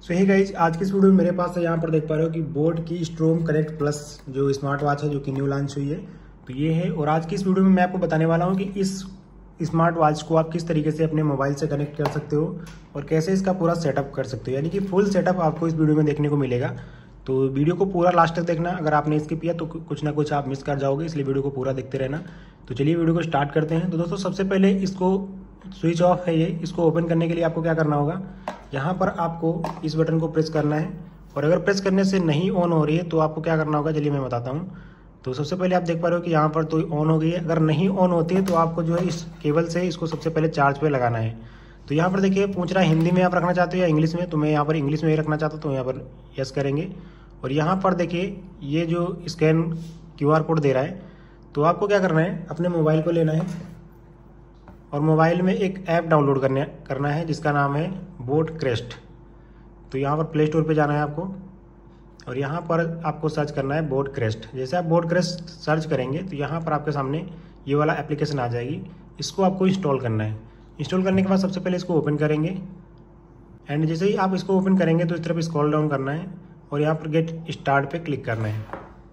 सो hey guys, आज की इस वीडियो में मेरे पास यहाँ पर देख पा रहे हो कि बोट की स्ट्रोम कनेक्ट प्लस जो स्मार्ट वॉच है जो कि न्यू लॉन्च हुई है तो ये है। और आज की इस वीडियो में मैं आपको बताने वाला हूँ कि इस स्मार्ट वॉच को आप किस तरीके से अपने मोबाइल से कनेक्ट कर सकते हो और कैसे इसका पूरा सेटअप कर सकते हो, यानी कि फुल सेटअप आपको इस वीडियो में देखने को मिलेगा। तो वीडियो को पूरा लास्ट तक देखना, अगर आपने स्किप किया तो कुछ ना कुछ आप मिस कर जाओगे, इसलिए वीडियो को पूरा देखते रहना। तो चलिए वीडियो को स्टार्ट करते हैं। तो दोस्तों सबसे पहले इसको स्विच ऑफ है ये, इसको ओपन करने के लिए आपको क्या करना होगा, यहाँ पर आपको इस बटन को प्रेस करना है। और अगर प्रेस करने से नहीं ऑन हो रही है तो आपको क्या करना होगा, चलिए मैं बताता हूँ। तो सबसे पहले आप देख पा रहे हो कि यहाँ पर तो ऑन हो गई है। अगर नहीं ऑन होती है तो आपको जो है इस केबल से इसको सबसे पहले चार्ज पे लगाना है। तो यहाँ पर देखिए पूछ रहा है हिंदी में आप रखना चाहते हो या इंग्लिश में, तो मैं यहाँ पर इंग्लिश में ही रखना चाहता हूँ, तो यहाँ पर यस करेंगे। और यहाँ पर देखिए ये जो स्कैन QR कोड दे रहा है, तो आपको क्या करना है, अपने मोबाइल को लेना है और मोबाइल में एक ऐप डाउनलोड करना है जिसका नाम है बोट क्रेस्ट। तो यहाँ पर प्ले स्टोर पे जाना है आपको और यहाँ पर आपको सर्च करना है बोट क्रेस्ट। जैसे आप बोट क्रेस्ट सर्च करेंगे तो यहाँ पर आपके सामने ये वाला एप्लीकेशन आ जाएगी, इसको आपको इंस्टॉल करना है। इंस्टॉल करने के बाद सबसे पहले इसको ओपन करेंगे एंड जैसे ही आप इसको ओपन करेंगे तो इस तरफ स्क्रॉल डाउन करना है और यहाँ पर गेट स्टार्ट पे क्लिक करना है।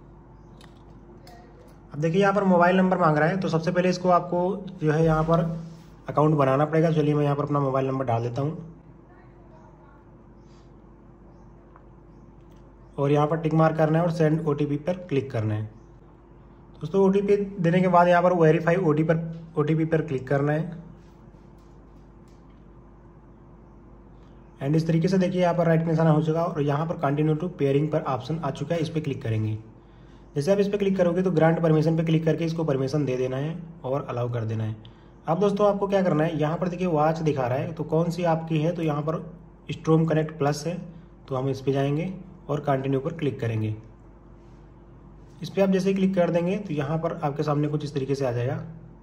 अब देखिए यहाँ पर मोबाइल नंबर मांग रहा है, तो सबसे पहले इसको आपको जो है यहाँ पर अकाउंट बनाना पड़ेगा। चलिए मैं यहाँ पर अपना मोबाइल नंबर डाल देता हूँ और यहाँ पर टिक मार्क करना है और सेंड OTP पर क्लिक करना है। दोस्तों OTP देने के बाद यहाँ पर वेरीफाई OTP पर क्लिक करना है एंड इस तरीके से देखिए यहाँ पर राइट निशाना हो चुका और यहाँ पर कंटिन्यू टू पेयरिंग पर ऑप्शन आ चुका है, इस पर क्लिक करेंगे। जैसे आप इस पर क्लिक करोगे तो ग्रांट परमिशन पे क्लिक करके इसको परमिशन दे देना है और अलाउ कर देना है। अब दोस्तों आपको क्या करना है, यहाँ पर देखिए वॉच दिखा रहा है, तो कौन सी आपकी है, तो यहाँ पर स्ट्रोम कनेक्ट प्लस है, तो हम इस पर जाएंगे और कंटिन्यू पर क्लिक करेंगे। इस पर आप जैसे ही क्लिक कर देंगे तो यहाँ पर आपके सामने कुछ इस तरीके से आ जाएगा।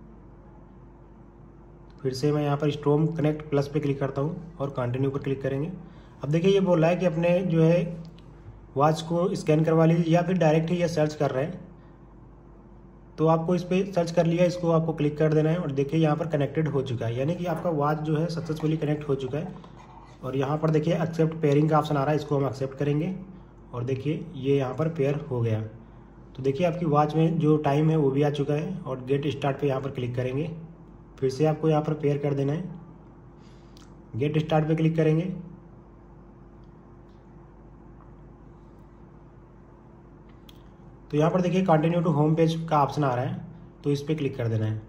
फिर से मैं यहाँ पर स्ट्रोम कनेक्ट प्लस पे क्लिक करता हूँ और कंटिन्यू पर क्लिक करेंगे। अब देखिए ये बोल रहा है कि अपने जो है वॉच को स्कैन करवा लीजिए या फिर डायरेक्ट ही ये सर्च कर रहे हैं, तो आपको इस पर सर्च कर लिया, इसको आपको क्लिक कर देना है और देखिए यहाँ पर कनेक्टेड हो चुका है, यानी कि आपका वॉच जो है सक्सेसफुली कनेक्ट हो चुका है। और यहाँ पर देखिए एक्सेप्ट पेयरिंग का ऑप्शन आ रहा है, इसको हम एक्सेप्ट करेंगे और देखिए ये यहाँ पर पेयर हो गया। तो देखिए आपकी वॉच में जो टाइम है वो भी आ चुका है और गेट स्टार्ट पे यहाँ पर क्लिक करेंगे। फिर से आपको यहाँ पर पेयर कर देना है, गेट स्टार्ट पे क्लिक करेंगे। तो यहाँ पर देखिए कंटिन्यू टू होम पेज का ऑप्शन आ रहा है, तो इस पर क्लिक कर देना है।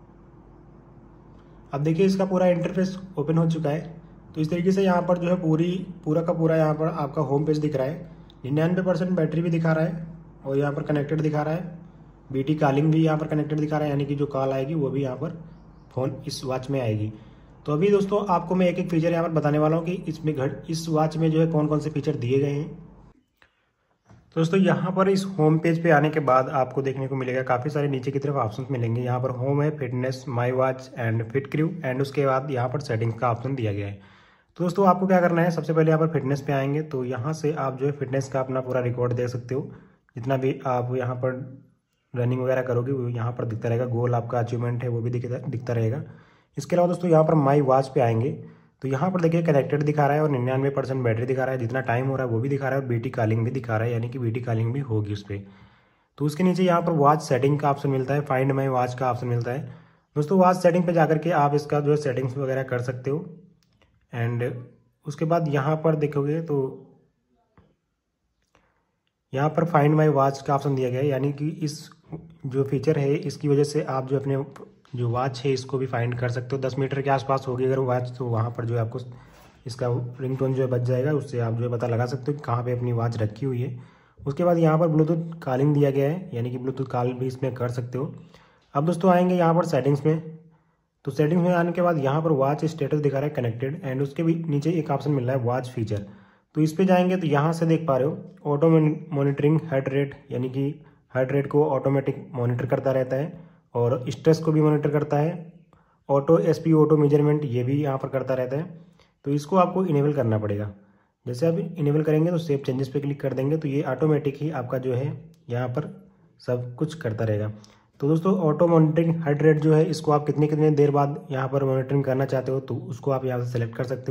अब देखिए इसका पूरा इंटरफेस ओपन हो चुका है। तो इस तरीके से यहाँ पर जो है पूरा का पूरा यहाँ पर आपका होम पेज दिख रहा है। 99% बैटरी भी दिखा रहा है और यहाँ पर कनेक्टेड दिखा रहा है। BT कॉलिंग भी यहाँ पर कनेक्टेड दिखा रहा है, यानी कि जो कॉल आएगी वो भी यहाँ पर फ़ोन इस वॉच में आएगी। तो अभी दोस्तों आपको मैं एक एक फीचर यहाँ पर बताने वाला हूँ कि इस वॉच में जो है कौन कौन से फीचर दिए गए हैं। तो दोस्तों यहाँ पर इस होम पेज पे आने के बाद आपको देखने को मिलेगा काफ़ी सारे नीचे की तरफ ऑप्शंस मिलेंगे। यहाँ पर होम है, fitness, my watch and fit crew and उसके बाद यहाँ पर सेटिंग्स का ऑप्शन दिया गया है। तो दोस्तों आपको क्या करना है, सबसे पहले यहाँ पर फिटनेस पे आएंगे, तो यहाँ से आप जो है फिटनेस का अपना पूरा रिकॉर्ड देख सकते हो। जितना भी आप यहाँ पर रनिंग वगैरह करोगे वो यहाँ पर दिखता रहेगा, गोल आपका अचीवमेंट है वो भी दिखता रहेगा। इसके अलावा दोस्तों यहाँ पर माई वॉच पे आएंगे तो यहाँ पर देखिए कनेक्टेड दिखा रहा है और 99% बैटरी दिखा रहा है, जितना टाइम हो रहा है वो भी दिखा रहा है और BT कॉलिंग भी दिखा रहा है, यानी कि BT कॉलिंग भी होगी उस पर। तो उसके नीचे यहाँ पर वॉच सेटिंग का ऑप्शन मिलता है, फाइंड माई वॉच का ऑप्शन मिलता है। दोस्तों वॉच सेटिंग पे जाकर के आप इसका जो है सेटिंग्स वगैरह कर सकते हो एंड उसके बाद यहाँ पर देखोगे तो यहाँ पर फाइंड माई वॉच का ऑप्शन दिया गया है, यानी कि इस जो फीचर है इसकी वजह से आप जो अपने जो वॉच है इसको भी फाइंड कर सकते हो। 10 मीटर के आसपास होगी अगर वॉच, तो वहाँ पर जो है आपको इसका रिंगटोन जो है बज जाएगा, उससे आप जो है पता लगा सकते हो कि कहाँ पे अपनी वॉच रखी हुई है। उसके बाद यहाँ पर ब्लूटूथ कॉलिंग दिया गया है, यानी कि ब्लूटूथ कॉल भी इसमें कर सकते हो। अब दोस्तों आएंगे यहाँ पर सेटिंग्स में, तो सेटिंग्स में आने के बाद यहाँ पर वॉच स्टेटस दिखा रहा है कनेक्टेड एंड उसके भी नीचे एक ऑप्शन मिल रहा है वॉच फीचर। तो इस पर जाएंगे तो यहाँ से देख पा रहे हो ऑटो मॉनिटरिंग हार्ट रेट, यानी कि हार्ट रेट को ऑटोमेटिक मॉनिटर करता रहता है और स्ट्रेस को भी मॉनिटर करता है। ऑटो SP ऑटो मेजरमेंट ये भी यहाँ पर करता रहता है, तो इसको आपको इनेबल करना पड़ेगा। जैसे आप इनेबल करेंगे तो सेव चेंजेस पे क्लिक कर देंगे तो ये ऑटोमेटिक ही आपका जो है यहाँ पर सब कुछ करता रहेगा। तो दोस्तों ऑटो मॉनिटरिंग हार्ट रेट जो है इसको आप कितने देर बाद यहाँ पर मॉनिटरिंग करना चाहते हो तो उसको आप यहाँ से सेलेक्ट कर सकते हो।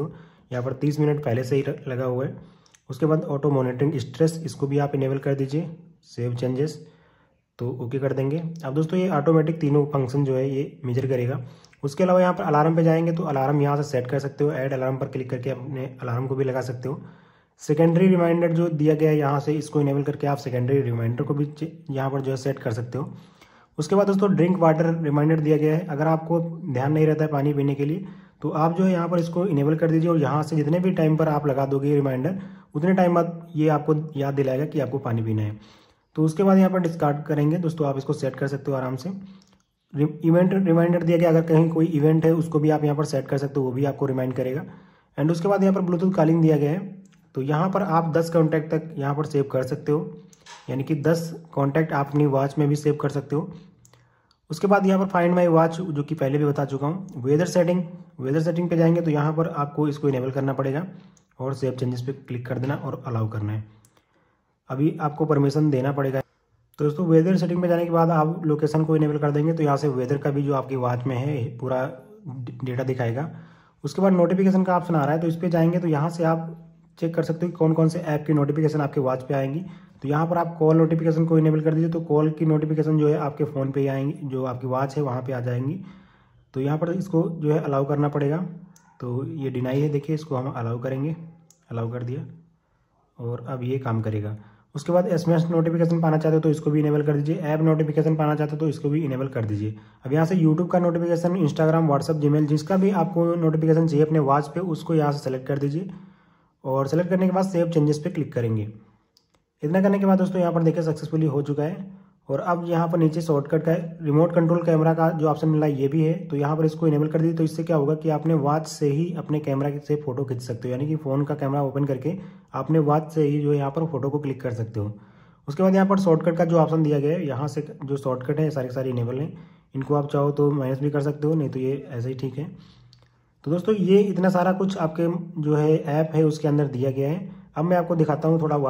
यहाँ पर 30 मिनट पहले से ही लगा हुआ है। उसके बाद ऑटो मॉनिटरिंग स्ट्रेस, इसको भी आप इनेबल कर दीजिए। सेव चेंजेस तो ओके कर देंगे। अब दोस्तों ये ऑटोमेटिक तीनों फंक्शन जो है ये मेजर करेगा। उसके अलावा यहाँ पर अलार्म पे जाएंगे तो अलार्म यहाँ से सेट कर सकते हो। ऐड अलार्म पर क्लिक करके अपने अलार्म को भी लगा सकते हो। सेकेंडरी रिमाइंडर जो दिया गया है यहाँ से, इसको इनेबल करके आप सेकेंडरी रिमाइंडर को भी यहाँ पर जो है सेट कर सकते हो। उसके बाद दोस्तों ड्रिंक वाटर रिमाइंडर दिया गया है। अगर आपको ध्यान नहीं रहता है पानी पीने के लिए तो आप जो है यहाँ पर इसको इनेबल कर दीजिए और यहाँ से जितने भी टाइम पर आप लगा दोगे रिमाइंडर, उतने टाइम बाद ये आपको याद दिलाएगा कि आपको पानी पीना है। तो उसके बाद यहाँ पर डिस्कार्ड करेंगे दोस्तों, आप इसको सेट कर सकते हो आराम से। इवेंट रिमाइंडर दिया गया, अगर कहीं कोई इवेंट है उसको भी आप यहाँ पर सेट कर सकते हो, वो भी आपको रिमाइंड करेगा। एंड उसके बाद यहाँ पर ब्लूटूथ कॉलिंग दिया गया है, तो यहाँ पर आप 10 कॉन्टैक्ट तक यहाँ पर सेव कर सकते हो, यानी कि 10 कॉन्टैक्ट आप अपनी वॉच में भी सेव कर सकते हो। उसके बाद यहाँ पर फाइंड माई वॉच, जो कि पहले भी बता चुका हूँ। वेदर सेटिंग पे जाएंगे तो यहाँ पर आपको इसको इनेबल करना पड़ेगा और सेव चेंजेस पे क्लिक कर देना और अलाउ करना है। अभी आपको परमिशन देना पड़ेगा। तो दोस्तों वेदर सेटिंग पे जाने के बाद आप लोकेशन को इनेबल कर देंगे तो यहाँ से वेदर का भी जो आपकी वॉच में है पूरा डेटा दिखाएगा। उसके बाद नोटिफिकेशन का ऑप्शन आ रहा है, तो इस पर जाएंगे तो यहाँ से आप चेक कर सकते हो कि कौन कौन से ऐप की नोटिफिकेशन आपके वॉच पे आएंगी। तो यहाँ पर आप कॉल नोटिफिकेशन को इनेबल कर दीजिए, तो कॉल की नोटिफिकेशन जो है आपके फ़ोन पे ही आएंगी, जो आपकी वॉच है वहाँ पे आ जाएंगी। तो यहाँ पर इसको जो है अलाउ करना पड़ेगा। तो ये डिनाई है, देखिए इसको हम अलाउ करेंगे, अलाउ कर दिया और अब ये काम करेगा। उसके बाद SMS नोटिफिकेशन पाना चाहते हो तो इसको भी इनेबल कर दीजिए। ऐप नोटिफिकेशन पाना चाहते हो तो इसको भी इनेबल कर दीजिए। अब यहाँ से यूट्यूब का नोटिफिकेशन, इंस्टाग्राम, व्हाट्सअप, जीमेल, जिसका भी आपको नोटिफिकेशन चाहिए अपने वॉच पे, उसको यहाँ से सेलेक्ट कर दीजिए और सेलेक्ट करने के बाद सेव चेंजेस पे क्लिक करेंगे। इतना करने के बाद दोस्तों यहाँ पर देखिए सक्सेसफुली हो चुका है। और अब यहाँ पर नीचे शॉर्टकट का रिमोट कंट्रोल कैमरा का जो ऑप्शन मिला है ये भी है, तो यहाँ पर इसको इनेबल कर दीजिए। तो इससे क्या होगा कि आपने वॉच से ही अपने कैमरा से फोटो खींच सकते हो, यानी कि फ़ोन का कैमरा ओपन करके आपने वॉच से ही जो है यहाँ पर फोटो को क्लिक कर सकते हो। उसके बाद यहाँ पर शॉर्टकट का जो ऑप्शन दिया गया है, यहाँ से जो शॉर्टकट है सारी इनेबल है। इनको आप चाहो तो माइनस भी कर सकते हो, नहीं तो ये ऐसे ही ठीक है। तो दोस्तों ये इतना सारा कुछ आपके जो है ऐप है उसके अंदर दिया गया है। अब मैं आपको दिखाता हूँ थोड़ा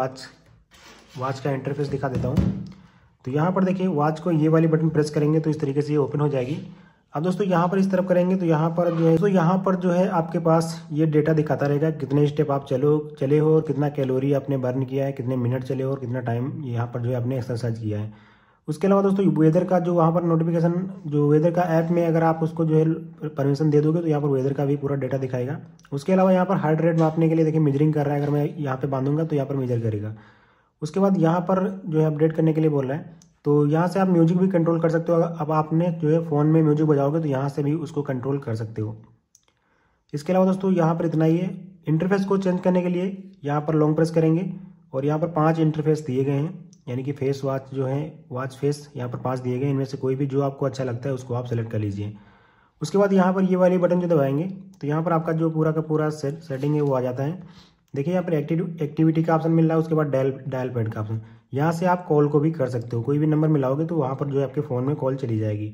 वॉच का इंटरफेस दिखा देता हूँ। तो यहाँ पर देखिए वॉच को ये वाली बटन प्रेस करेंगे तो इस तरीके से ये ओपन हो जाएगी। अब दोस्तों यहाँ पर इस तरफ करेंगे तो यहाँ पर जो है आपके पास ये डेटा दिखाता रहेगा, कितने स्टेप आप चले हो और कितना कैलोरी आपने बर्न किया है, कितने मिनट चले हो और कितना टाइम यहाँ पर जो है आपने एक्सरसाइज किया है। उसके अलावा दोस्तों वेदर का जो वहाँ पर नोटिफिकेशन, जो वेदर का ऐप में अगर आप उसको जो है परमिशन दे दोगे तो यहाँ पर वेदर का भी पूरा डेटा दिखाएगा। उसके अलावा यहाँ पर हार्ट रेट मापने के लिए देखिए मेजरिंग कर रहा है, अगर मैं यहाँ पे बांधूंगा तो यहाँ पर मेजर करेगा। उसके बाद यहाँ पर जो है अपडेट करने के लिए बोल रहा है, तो यहाँ से आप म्यूजिक भी कंट्रोल कर सकते हो। अब आपने जो है फ़ोन में म्यूजिक बजाओगे तो यहाँ से भी उसको कंट्रोल कर सकते हो। इसके अलावा दोस्तों यहाँ पर इतना ही है। इंटरफेस को चेंज करने के लिए यहाँ पर लॉन्ग प्रेस करेंगे और यहाँ पर 5 इंटरफेस दिए गए हैं, यानी कि फेस वॉच जो है वॉच फेस यहाँ पर 5 दिए गए। इनमें से कोई भी जो आपको अच्छा लगता है उसको आप सेलेक्ट कर लीजिए। उसके बाद यहाँ पर ये वाली बटन जो दबाएंगे तो यहाँ पर आपका जो पूरा का पूरा सेटिंग है वो आ जाता है। देखिए यहाँ पर एक्टिविटी का ऑप्शन मिल रहा है, उसके बाद डायल पैड का ऑप्शन। यहाँ से आप कॉल को भी कर सकते हो, कोई भी नंबर मिलाओगे तो वहाँ पर जो है आपके फ़ोन में कॉल चली जाएगी।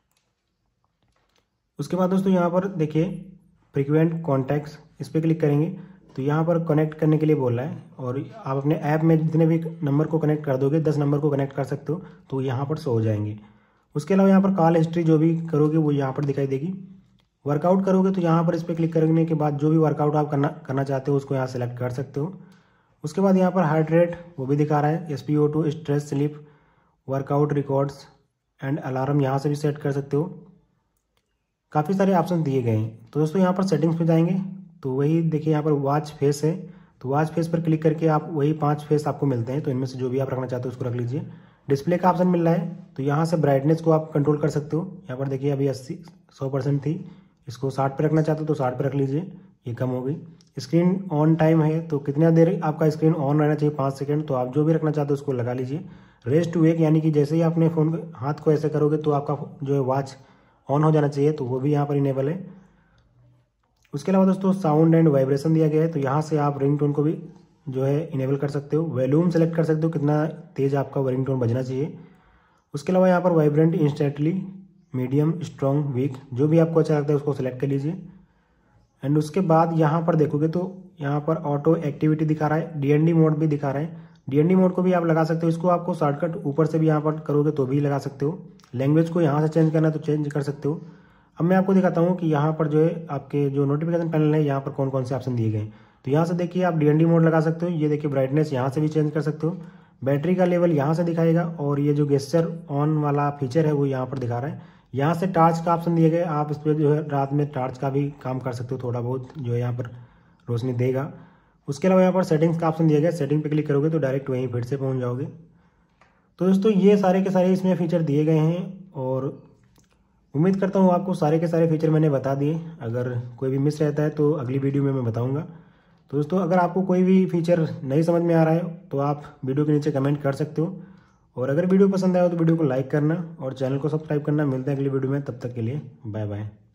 उसके बाद दोस्तों यहाँ पर देखिए फ्रीक्वेंट कॉन्टैक्ट्स, इस पर क्लिक करेंगे तो यहाँ पर कनेक्ट करने के लिए बोल रहा है और आप अपने ऐप में जितने भी नंबर को कनेक्ट कर दोगे, 10 नंबर को कनेक्ट कर सकते हो, तो यहाँ पर शो हो जाएंगे। उसके अलावा यहाँ पर कॉल हिस्ट्री जो भी करोगे वो यहाँ पर दिखाई देगी। वर्कआउट करोगे तो यहाँ पर इस पर क्लिक करने के बाद जो भी वर्कआउट आप करना चाहते हो उसको यहाँ सेलेक्ट कर सकते हो। उसके बाद यहाँ पर हार्ट रेट वो भी दिखा रहा है, SpO2, stress, sleep, workout records and alarm यहाँ से भी सेट कर सकते हो। काफ़ी सारे ऑप्शन दिए गए हैं। तो दोस्तों यहाँ पर सेटिंग्स पे जाएंगे तो वही देखिए यहाँ पर वॉच फेस है, तो वॉच फेस पर क्लिक करके आप वही 5 फेस आपको मिलते हैं, तो इनमें से जो भी आप रखना चाहते हो उसको रख लीजिए। डिस्प्ले का ऑप्शन मिल रहा है, तो यहाँ से ब्राइटनेस को आप कंट्रोल कर सकते हो। यहाँ पर देखिए अभी 100% थी, इसको 60 पे रखना चाहते हो तो 60 पे रख लीजिए, ये कम हो गई। स्क्रीन ऑन टाइम है, तो कितना देर आपका स्क्रीन ऑन रहना चाहिए, 5 सेकंड, तो आप जो भी रखना चाहते हो उसको लगा लीजिए। रेस्ट टू वेक, यानी कि जैसे ही अपने फ़ोन हाथ को ऐसे करोगे तो आपका जो है वॉच ऑन हो जाना चाहिए, तो वो भी यहाँ पर इनेबल है। उसके अलावा दोस्तों साउंड एंड वाइब्रेशन दिया गया है, तो यहाँ से आप रिंगटोन को भी जो है इनेबल कर सकते हो। वॉल्यूम सेलेक्ट कर सकते हो कितना तेज़ आपका रिंगटोन बजना चाहिए। उसके अलावा यहाँ पर vibrant, instantly, medium, strong, weak, जो भी आपको अच्छा लगता है उसको सेलेक्ट कर लीजिए। एंड उसके बाद यहाँ पर देखोगे तो यहाँ पर ऑटो एक्टिविटी दिखा रहा है, DND मोड भी दिखा रहा है। DND मोड को भी आप लगा सकते हो, इसको आपको शॉर्टकट ऊपर से भी यहाँ पर करोगे तो भी लगा सकते हो। लैंग्वेज को यहाँ से चेंज करना है तो चेंज कर सकते हो। अब मैं आपको दिखाता हूँ कि यहाँ पर जो है आपके जो नोटिफिकेशन पैनल है यहाँ पर कौन कौन से ऑप्शन दिए गए हैं। तो यहाँ से देखिए आप DND मोड लगा सकते हो, ये देखिए ब्राइटनेस यहाँ से भी चेंज कर सकते हो, बैटरी का लेवल यहाँ से दिखाएगा, और ये जो गेस्चर ऑन वाला फीचर है वो यहाँ पर दिखा रहा है। यहाँ से टार्च का ऑप्शन दिए गए, आप इस पर जो है रात में टार्च का भी काम कर सकते हो, थोड़ा बहुत जो है यहाँ पर रोशनी देगा। उसके अलावा यहाँ पर सेटिंग्स का ऑप्शन दिया गया, सेटिंग पे क्लिक करोगे तो डायरेक्ट वहीं फिर से पहुँच जाओगे। तो दोस्तों ये सारे के सारे इसमें फीचर दिए गए हैं, और उम्मीद करता हूँ आपको सारे के सारे फीचर मैंने बता दिए। अगर कोई भी मिस रहता है तो अगली वीडियो में मैं बताऊँगा। तो दोस्तों अगर आपको कोई भी फीचर नहीं समझ में आ रहा है तो आप वीडियो के नीचे कमेंट कर सकते हो, और अगर वीडियो पसंद आया हो तो वीडियो को लाइक करना और चैनल को सब्सक्राइब करना। मिलते हैं अगली वीडियो में, तब तक के लिए बाय बाय।